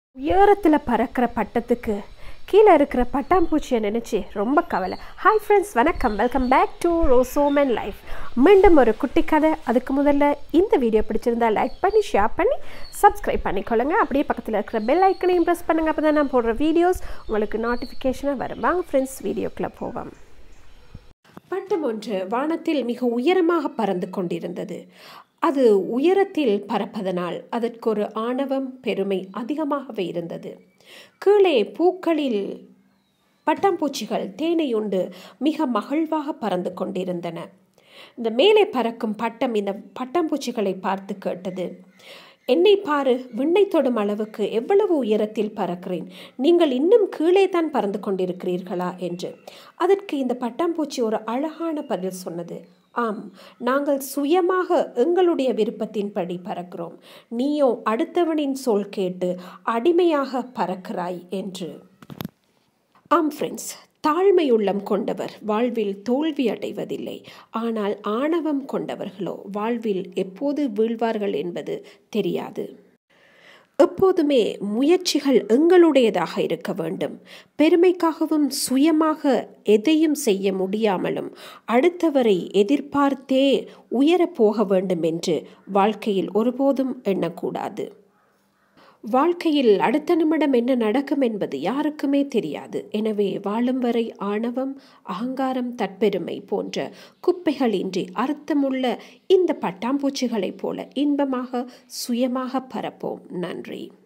உயரத்தில் பறக்கிற பட்டத்துக்கு கீழே இருக்கிற பட்டாம்பூச்சியை நினச்சி ரொம்ப கவலை. ஹாய் ஃப்ரெண்ட்ஸ், வணக்கம். Welcome back to Rosoman life. மீண்டும் ஒரு குட்டி கதை. அதுக்கு முதல்ல இந்த வீடியோ பிடிச்சிருந்தா லைக் பண்ணி ஷேர் பண்ணி சப்ஸ்கிரைப் பண்ணிக்கொள்ளுங்க. அப்படியே பக்கத்தில் இருக்கிற பெல் ஐக்கனையும் ப்ரெஸ் பண்ணுங்கள். அப்போ தான் நான் போடுற வீடியோஸ் உங்களுக்கு நோட்டிஃபிகேஷனாக வரும். வாங்க ஃப்ரெண்ட்ஸ், வீடியோக்குள்ளே போவோம். பட்டம் ஒன்று வானத்தில் மிக உயரமாக பறந்து கொண்டிருந்தது. அது உயரத்தில் பறப்பதனால் அதற்கு ஒரு ஆணவம், பெருமை அதிகமாகவே இருந்தது. கீழே பூக்களில் பட்டாம்பூச்சிகள் தேனை உண்டு மிக மகிழ்வாக பறந்து கொண்டிருந்தன. இந்த மேலே பறக்கும் பட்டம் இந்த பட்டாம்பூச்சிகளை பார்த்து கேட்டது, என்னை பாரு, விண்ணை தொடும் அளவுக்கு எவ்வளவு உயரத்தில் பறக்கிறேன், நீங்கள் இன்னும் கீழே தான் பறந்து கொண்டிருக்கிறீர்களா என்று. அதற்கு இந்த பட்டாம்பூச்சி ஒரு அழகான பதில் சொன்னது, ஆம், நாங்கள் சுயமாக எங்களுடைய விருப்பத்தின்படி பறக்கிறோம், நீயோ அடுத்தவனின் சொல் கேட்டு அடிமையாக பறக்கிறாய் என்று. ஆம் ஃப்ரெண்ட்ஸ், தாழ்மையுள்ளம் கொண்டவர் வாழ்வில் தோல்வி அடைவதில்லை. ஆனால் ஆணவம் கொண்டவர்களோ வாழ்வில் எப்போது வீழ்வார்கள் என்பது தெரியாது. எப்போதுமே முயற்சிகள் எங்களுடையதாக இருக்க வேண்டும். பெருமைக்காகவும் சுயமாக எதையும் செய்ய முடியாமலும் அடுத்தவரை எதிர்பார்த்தே உயரப் போக வேண்டும் என்று வாழ்க்கையில் ஒருபோதும் எண்ணக்கூடாது. வாழ்க்கையில் அடுத்த நிமிடம் என்ன நடக்கும் என்பது யாருக்குமே தெரியாது. எனவே வாழும் வரை ஆணவம், அகங்காரம், தற்பெருமை போன்ற குப்பைகளின்றி அர்த்தமுள்ள இந்த பட்டாம்பூச்சிகளைப் போல இன்பமாக சுயமாக பறப்போம். நன்றி.